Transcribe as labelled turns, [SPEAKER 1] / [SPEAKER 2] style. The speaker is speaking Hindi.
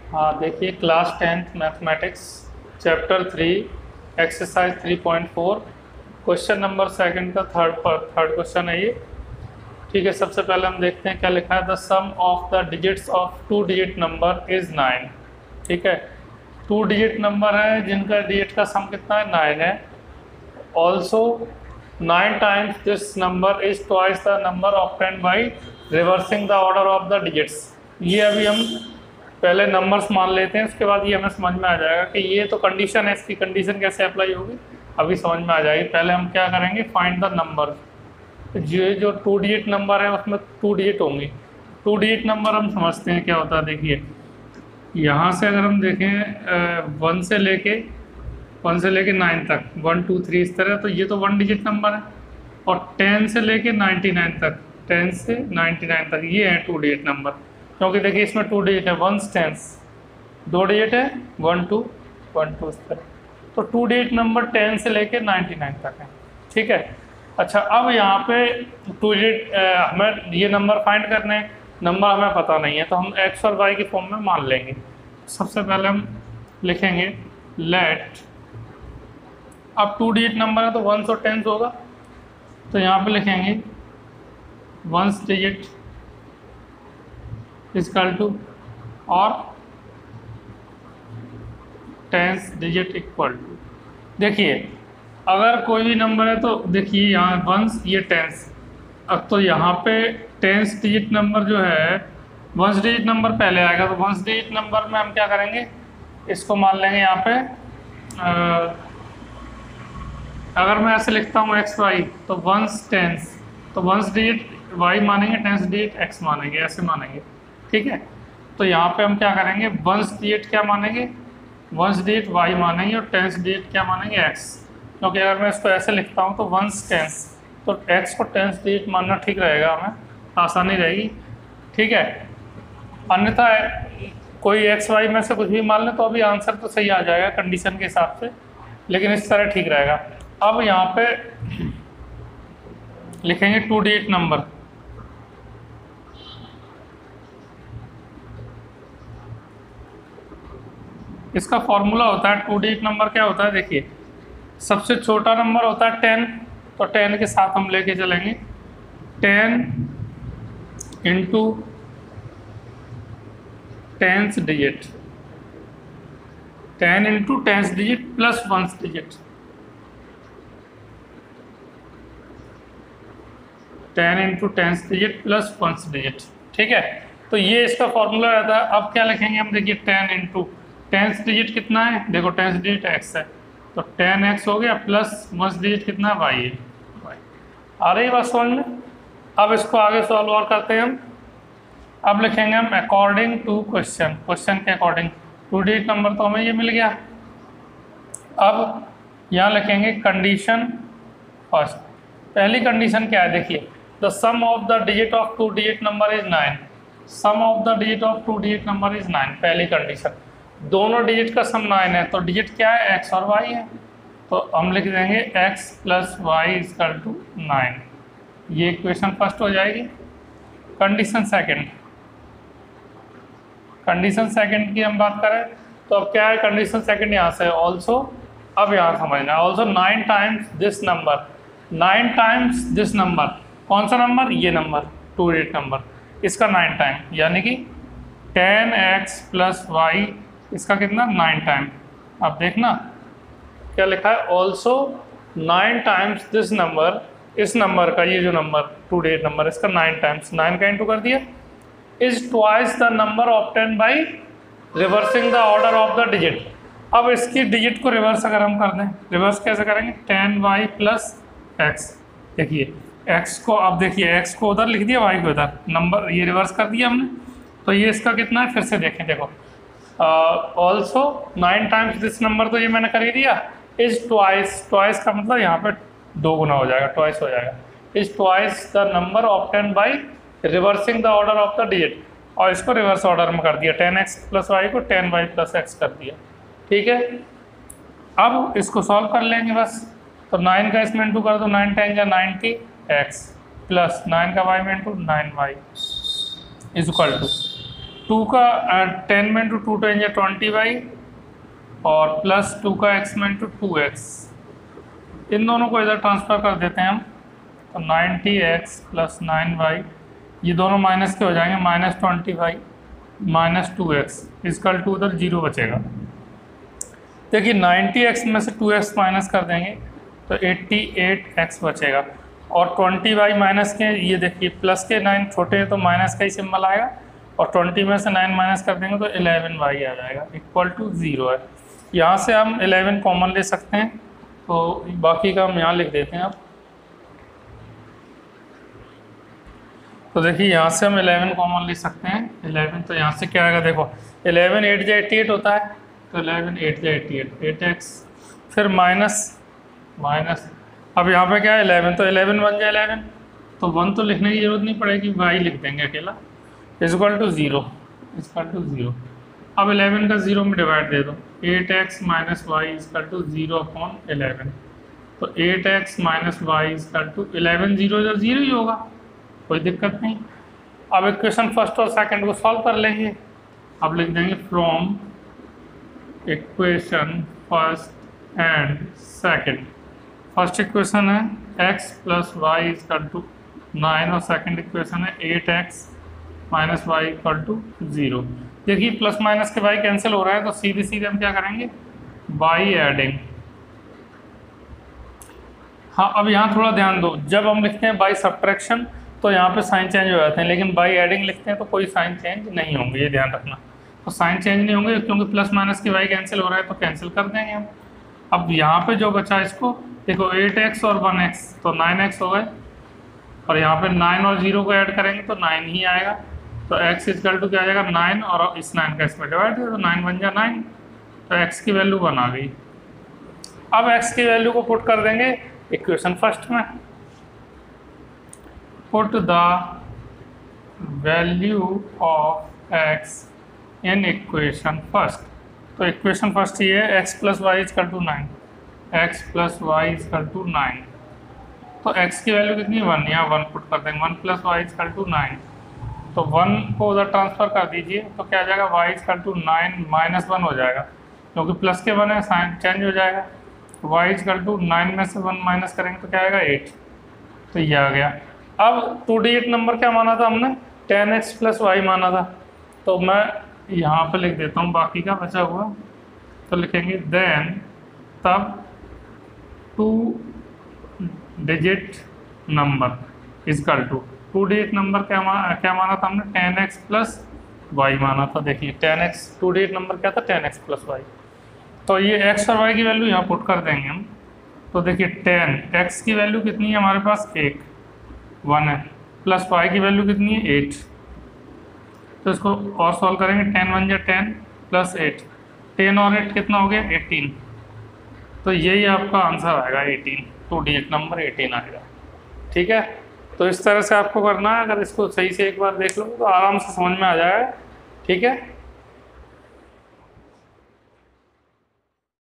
[SPEAKER 1] हाँ देखिए, class 10th mathematics chapter 3 exercise 3.4 question number second का थर्ड क्वेश्चन है ये। ठीक है, सबसे पहले हम देखते हैं क्या लिखा है। The sum of the digits of 2 digit number is 9। ठीक है, 2 डिजिट नंबर है जिनका डिजिट का सम कितना है, 9 है। Also 9 times this number is twice the number obtained by reversing the order of the digits. ये अभी हम पहले नंबर्स मान लेते हैं, उसके बाद ये हमें समझ में आ जाएगा कि ये तो कंडीशन है, इसकी कंडीशन कैसे अप्लाई होगी अभी समझ में आ जाएगी। पहले हम क्या करेंगे, फाइंड द नंबर। जो 2 डिजिट नंबर है उसमें 2 डिजिट होंगी। 2 डिजिट नंबर हम समझते हैं क्या होता है। देखिए यहाँ से अगर हम देखें 1 से लेके 9 तक, 1 2 3 इस तरह, तो ये तो 1 डिजिट नंबर है। और 10 से लेके 99 तक, 10 से 99 तक ये है 2 डिजिट नंबर। क्योंकि देखिए इसमें 2 डिजिट है, 1 टेंस 2 डिजिट है, 1 2 इस तरह। तो 2 डिजिट नंबर 10 से लेके 99 तक है। ठीक है, अच्छा अब यहाँ पे 2 डिजिट हमें ये नंबर फाइंड करने हैं। नंबर हमें पता नहीं है तो हम एक्स और वाई के फॉर्म में मान लेंगे। सबसे पहले हम लिखेंगे लेट, अब 2 डिजिट नंबर है तो 1 और 10 होगा, तो यहाँ पे लिखेंगे 1 डिजिट इक्वल टू और 10 डिजिट इक्वल टू। देखिए अगर कोई भी नंबर है तो देखिए यहाँ 1 ये 10, अब तो यहाँ पे 10 डिजिट नंबर जो है 1 डिजिट नंबर पहले आएगा, तो 1 डिजिट नंबर में हम क्या करेंगे, इसको मान लेंगे यहाँ पे अगर मैं ऐसे लिखता हूँ एक्स वाई तो 1 10, तो 1 डिजिट वाई मानेंगे, 10 डिजिट एक्स मानेंगे, ऐसे मानेंगे। ठीक है, तो यहाँ पे हम क्या करेंगे, 1 डिजिट क्या मानेंगे, 1 डिजिट वाई मानेंगे और 10 डिजिट क्या मानेंगे, एक्स। क्योंकि अगर मैं इसको ऐसे लिखता हूँ तो 1 10, तो एक्स को 10 डिजिट मानना ठीक रहेगा, हमें आसानी रहेगी। ठीक है, अन्यथा कोई एक्स वाई में से कुछ भी मान लें तो अभी आंसर तो सही आ जाएगा कंडीशन के हिसाब से, लेकिन इस तरह ठीक रहेगा। अब यहाँ पे लिखेंगे 2 डिजिट नंबर। इसका फॉर्मूला होता है 2 डिजिट नंबर क्या होता है, देखिए सबसे छोटा नंबर होता है 10, तो 10 के साथ हम लेके चलेंगे 10 into 10 digit, 10 into 10 digit plus 1 digit, 10 into 10 digit plus 1 digit. ठीक है, तो ये इसका फॉर्मूला रहता है। अब क्या लिखेंगे हम, देखिए 10 इंटू 10 डिजिट कितना है, देखो 10 डिजिट एक्स है, तो 10x हो गया प्लस 1 डिजिट कितना है, वाई है। आ रही बात समझ में। अब इसको आगे सॉल्व और करते हैं हम। अब लिखेंगे हम अकॉर्डिंग टू क्वेश्चन, क्वेश्चन के अकॉर्डिंग 2 डिजिट नंबर तो हमें ये मिल गया। अब यहाँ लिखेंगे कंडीशन फर्स्ट। पहली कंडीशन क्या है, देखिए the sum of the digit of 2 digit number is 9। Sum of the digit of 2 digit number is 9, पहली कंडीशन। दोनों डिजिट का सम 9 है, तो डिजिट क्या है, एक्स और वाई है, तो हम लिख देंगे x plus y equal to 9। ये इक्वेशन फर्स्ट हो जाएगी। कंडीशन सेकंड, कंडीशन सेकंड की हम बात करें तो अब क्या है, कंडीशन सेकंड यहाँ से ऑल्सो, अब यहाँ समझना है also 9 times this number, 9 times this number, कौन सा नंबर, ये नंबर 2 डिजिट नंबर, इसका 9 टाइम, यानी कि 10x प्लस वाई, इसका कितना 9 टाइम। अब देखना क्या लिखा है, ऑल्सो 9 टाइम्स दिस नंबर, इस नंबर का, ये जो नंबर 2 डिजिट नंबर इसका 9 टाइम्स, 9 का इंटू कर दिया, is twice the number obtained by reversing the order of the digit. अब इसकी डिजिट को रिवर्स अगर हम कर दें, रिवर्स कैसे करेंगे, 10y प्लस एक्स। देखिए x को, अब देखिए x को उधर लिख दिया, y को उधर, नंबर ये रिवर्स कर दिया हमने, तो ये इसका कितना है, फिर से देखें, देखो ऑल्सो 9 टाइम्स दिस नंबर, तो ये मैंने कर ही दिया, इज ट्वाइस, ट्वाइस का मतलब यहाँ पे 2 गुना हो जाएगा, ट्वाइस हो जाएगा, is twice the number obtained by reversing the order of the digit, और इसको रिवर्स ऑर्डर में कर दिया, 10x प्लस वाई को 10y प्लस एक्स कर दिया। ठीक है, अब इसको सॉल्व कर लेंगे बस, तो 9 का इसमें इंटू कर दो, 9 10 का 90x प्लस 9 का y में into 9y is equal to 2 का 10 में इंटू 2 10 या 20y और प्लस 2 का x में इंटू 2x, इन दोनों को इधर ट्रांसफ़र कर देते हैं हम। तो 90x प्लस 9y, ये दोनों माइनस के हो जाएंगे, माइनस 20y माइनस 2x इसका टू उधर 0 बचेगा। देखिए 90x में से 2x माइनस कर देंगे तो 88x बचेगा, और 20y माइनस के, ये देखिए प्लस के 9 छोटे हैं तो माइनस का ही सिंबल आएगा, और 20 में से 9 माइनस कर देंगे तो 11y आ जाएगा, इक्वल टू 0 है। यहाँ से हम 11 कॉमन ले सकते हैं, तो बाकी का हम यहाँ लिख देते हैं अब। तो देखिए यहाँ से हम 11 कॉमन ले सकते हैं, 11 तो यहाँ से क्या आएगा, देखो 11 8 जा 88 होता है, तो 11 8 जा 88 8x, फिर माइनस, अब यहाँ पे क्या है 11, तो 11 1 जा 11, तो 1 तो लिखने की जरूरत नहीं पड़ेगी, y लिख देंगे अकेला, इक्वल टू 0। अब 11 का 0 में डिवाइड दे दो, 8x minus Y equal to 0/11, तो 8x minus Y equal to 11, 0 जो 0 ही होगा, कोई दिक्कत नहीं। अब इक्वेशन फर्स्ट और सेकंड को सॉल्व कर लेंगे। अब लिख देंगे from equation first and second. First equation है x plus y equal to 9 और सेकंड इक्वेशन है 8x minus Y equal to 0। देखिए प्लस माइनस के y कैंसिल हो रहा है, तो सीधे सीधे हम क्या करेंगे, बाई एडिंग। हाँ अब यहाँ थोड़ा ध्यान दो, जब हम लिखते हैं बाई सब्ट्रैक्शन तो यहाँ पे साइन चेंज हो जाते हैं, लेकिन बाई एडिंग लिखते हैं तो कोई साइन चेंज नहीं होंगे, ये ध्यान रखना। तो साइन चेंज नहीं होंगे क्योंकि प्लस माइनस की y कैंसिल हो रहा है, तो कैंसिल कर देंगे हम। अब यहाँ पे जो बचा इसको देखो, 8x और 1x तो 9x हो गए, और यहाँ पे 9 और 0 को ऐड करेंगे तो 9 ही आएगा, तो x इक्वल टू क्या आ जाएगा 9, और इस 9 का इसमें डिवाइड है तो 9 बन जा 9, तो x की वैल्यू 1 आ गई। अब x की वैल्यू को पुट कर देंगे इक्वेशन फर्स्ट में, put the value of x in equation first. तो इक्वेशन फर्स्ट ये है x plus y equal to 9, x plus y equal to 9, तो x की वैल्यू कितनी है 1, यहाँ 1 पुट कर देंगे, 1 प्लस वाई इक्वल टू 9, तो 1 को उधर ट्रांसफ़र कर दीजिए, तो क्या आ जाएगा y इक्वल टू 9 माइनस 1 हो जाएगा, क्योंकि प्लस के 1 है साइन चेंज हो जाएगा, y इक्वल टू 9 में से 1 माइनस करेंगे तो क्या आएगा 8, तो ये आ गया। अब 2D8 नंबर क्या माना था हमने, 10x प्लस वाई माना था, तो मैं यहाँ पे लिख देता हूँ बाकी का बचा हुआ, तो लिखेंगे देन तब 2 digit number equal to 2D8 number क्या माना था हमने, 10x प्लस वाई माना था। देखिए 10x 2D8 नंबर क्या था, 10x प्लस वाई, तो ये x और y की वैल्यू यहाँ पुट कर देंगे हम। तो देखिए 10x की वैल्यू कितनी है हमारे पास 1 है, प्लस y की वैल्यू कितनी है 8, तो इसको और सॉल्व करेंगे, 10 1 जा 10 प्लस 8, 10 और 8 कितना हो गया 18, तो यही आपका आंसर आएगा 18, 2D8 नंबर 18 आएगा। ठीक है, तो इस तरह से आपको करना है, अगर इसको सही से एक बार देख लो तो आराम से समझ में आ जाएगा। ठीक है।